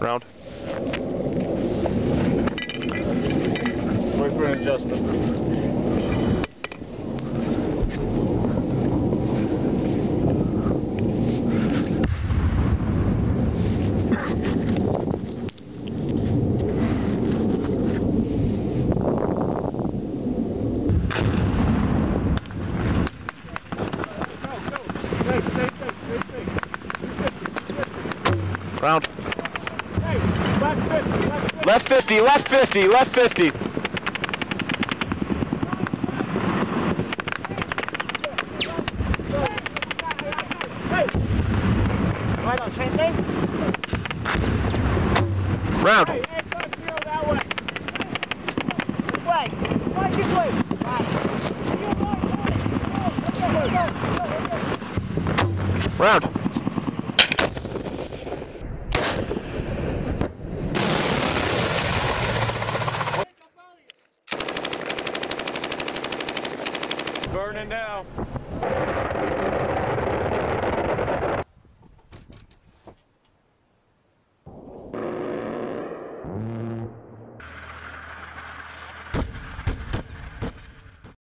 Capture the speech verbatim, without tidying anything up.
Round. Wait for an adjustment. Round. Left fifty, left fifty, left fifty. Right on, same thing? Round. Hey, hey, that way. This way. Right this way. Right. Round. Burning now.